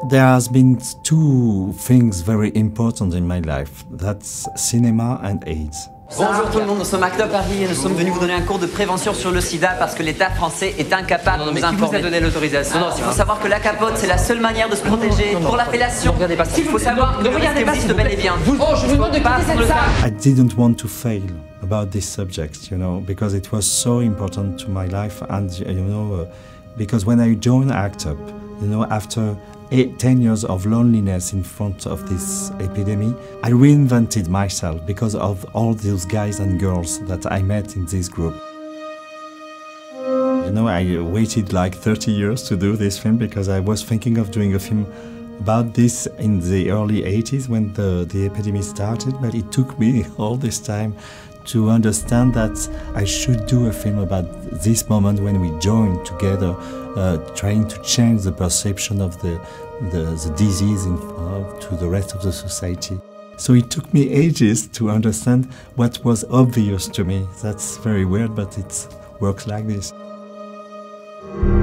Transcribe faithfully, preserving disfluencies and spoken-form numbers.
There has been two things very important in my life. That's cinema and AIDS. Bonjour tout le monde, nous sommes ACT UP Paris et nous sommes venus vous donner un cours de prévention sur le sida parce que l'État français est incapable de nous informer. Qui vous a donné l'autorisation? Non, non, il faut savoir que la capote, c'est la seule manière de se protéger non, non, pour l'appellation. Ne regardez pas ça. Il faut savoir que le risque existe bel et bien. Vous, oh, je vous demande de quitter cette salle. I didn't want to fail about this subject, you know, because it was so important to my life and, you know, uh, because when I joined ACT UP, you know, after eight, ten years of loneliness in front of this epidemic, I reinvented myself because of all those guys and girls that I met in this group. You know, I waited like thirty years to do this film because I was thinking of doing a film about this in the early eighties when the, the epidemic started, but it took me all this time to understand that I should do a film about this moment when we joined together, uh, trying to change the perception of the, the, the disease in, uh, to the rest of the society. So it took me ages to understand what was obvious to me. That's very weird, but it works like this.